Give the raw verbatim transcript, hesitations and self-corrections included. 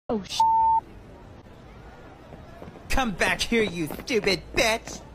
Oh, sh. Come back here, you stupid bitch!